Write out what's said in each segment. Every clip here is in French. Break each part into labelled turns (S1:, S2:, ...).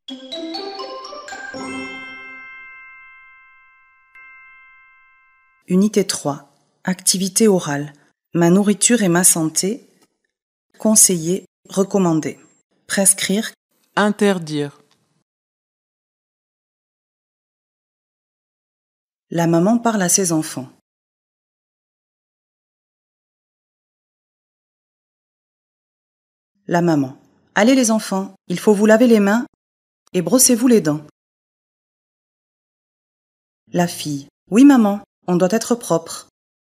S1: Unité 3. Activité orale. Ma nourriture et ma santé. Conseiller, recommander. Prescrire.
S2: Interdire.
S1: La maman parle à ses enfants. La maman. Allez les enfants, il faut vous laver les mains et brossez-vous les dents. La fille. Oui maman, on doit être propre.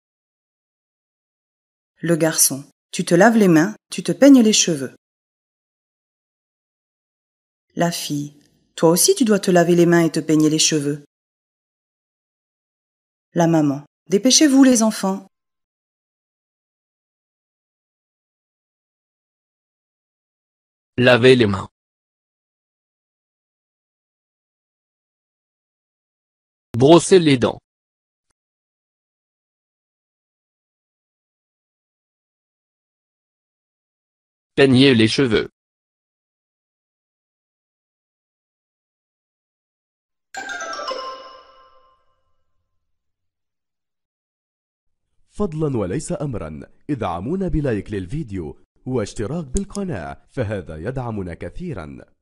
S1: Le garçon. Tu te laves les mains, tu te peignes les cheveux. La fille. Toi aussi tu dois te laver les mains et te peigner les cheveux. La maman. Dépêchez-vous les enfants.
S3: Laver les mains. Brosser les dents. Peigner les cheveux.
S4: فضلا وليس أمرا ادعمونا بلايك للفيديو واشتراك بالقناة، فهذا يدعمنا كثيرا.